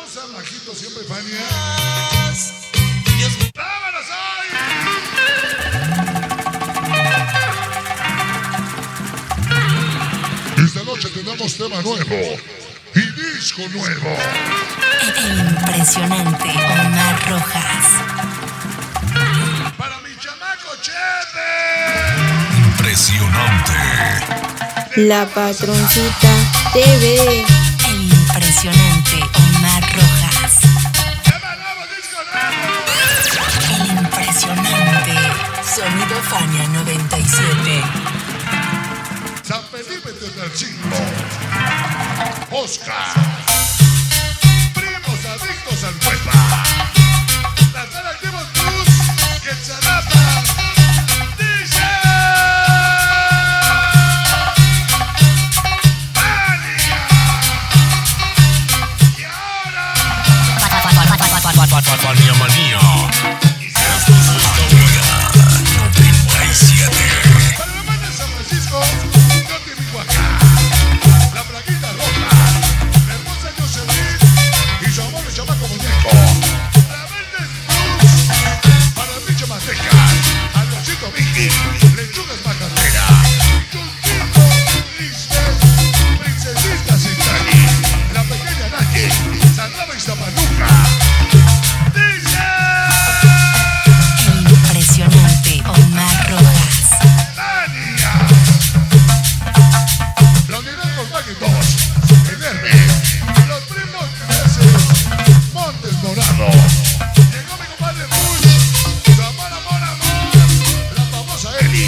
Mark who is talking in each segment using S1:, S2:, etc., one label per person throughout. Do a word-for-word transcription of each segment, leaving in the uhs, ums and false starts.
S1: San Bajito siempre, Fania. ¡Vámonos hoy! Esta noche tenemos tema nuevo y disco nuevo.
S2: El impresionante Omar Rojas.
S1: Para mi chamaco Chepe.
S3: Impresionante.
S4: La Patroncita T V.
S2: El impresionante Omar Rojas.
S1: ¡Tema nuevo, disco nuevo!
S2: El impresionante Sonido Fania noventa y siete.
S1: San Felipe Teotalcingo. Oscar. Primos adictos al huepa. La sala activos Cruz. Quetzalapa. Dice. ¡Fania! Y ahora.
S3: Fania Manía. Esto es esta hora noventa y siete.
S1: Para la banda de San Francisco. Norte Michoacán. La Plaquita Roja. La hermosa Jocelyn. Y su amor de chamaco muñeco. La Verde Cruz. Para el bicho Manteca. Algoncito Vicky. Lechugas Macatera. Chunquito. Lisbeth. Princesita Cintani. La pequeña Naki. Sangraba Iztapaluca. Dice.
S2: El impresionante Omar Rojas.
S1: Fania. La unidad con Maguitos. El Herme. Los primos Meses. Montes Morado. Llegó mi compadre Bush. Su amor, amor, amor. La famosa Eli.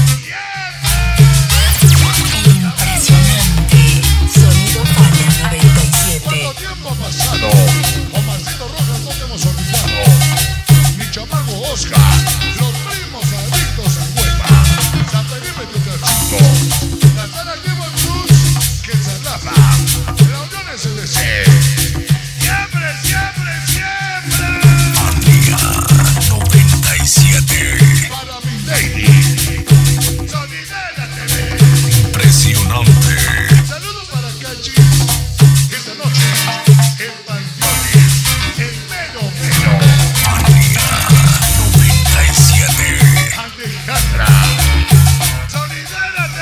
S2: El impresionante Sonido Fania noventa y siete.
S1: ¿Cuánto tiempo ha pasado? Omarcito Rojas no te hemos olvidado. Mi chamaco Oscar. Los primos adictos a huepa. San Felipe Teotalcingo. La sala Diego Cruz. Quetzalapa. La Unión S D C. Siempre, siempre, siempre.
S3: Fania noventa y siete.
S1: Para mi lady. Sonidera T V.
S3: Impresionante.
S1: Saludos para Cachis. Esta noche, el Panteones, el Mero Mero,
S3: Fania noventa y siete.
S1: Alejandra. Sonidera T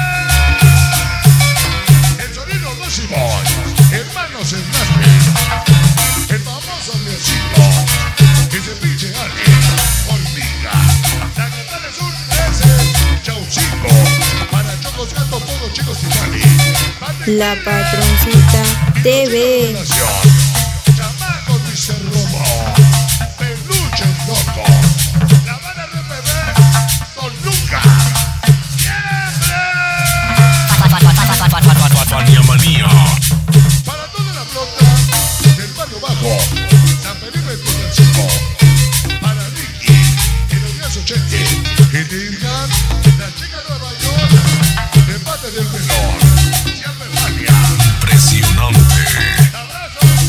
S1: V. El sonido dos y Boy. Hermanos Hernández. El famoso Leocito. Ese pinche alguien. Hormiga. La Catana es un ese. Chaucito. Para Chocos Gato, todos chicos Titani.
S4: La Patroncita T V.
S1: Chamaco dice Robo. Peluche loco. La banda R P B. Don Luca. Siempre.
S3: Fania Manía.
S1: Para toda la flota del barrio bajo. San Felipe Teotalcingo. Para Ricky. El Odioso Chente. Y Dirgan. La chica de Nueva York. El pate del menor. Siempre Fania.
S3: Impresionante.
S1: Abrazos.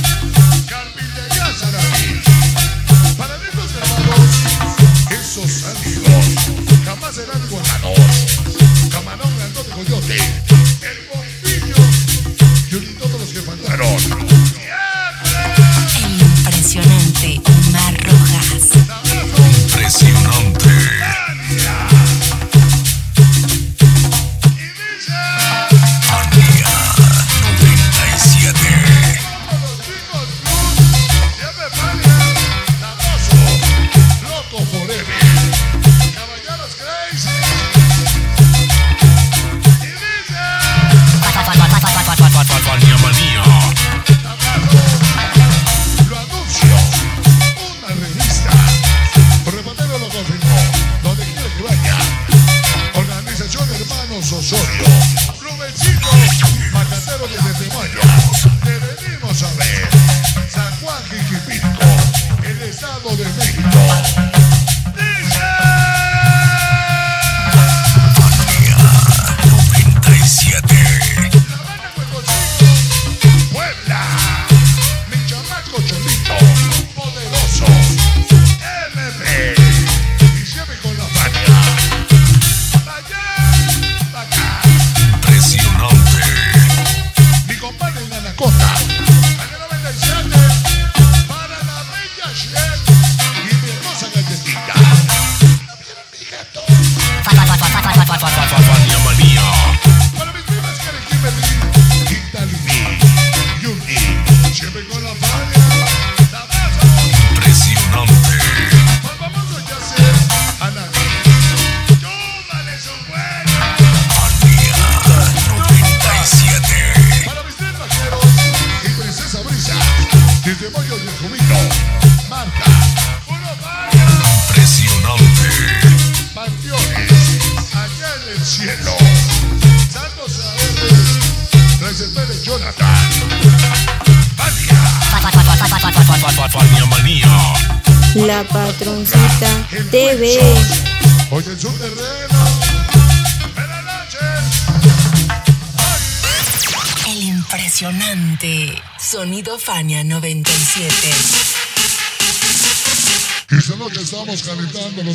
S1: Desde Moyo y el Jumito, marca uno vaya.
S3: Impresionante.
S1: Panteones, allá en el cielo. Santos A R, Reisenberg Jonathan. Fania.
S3: Fania Manía.
S4: La Patroncita T V.
S1: Hoy en su terreno. Buenas noches.
S2: El impresionante Sonido Fania noventa y siete.
S1: Y esta noche estamos calentando los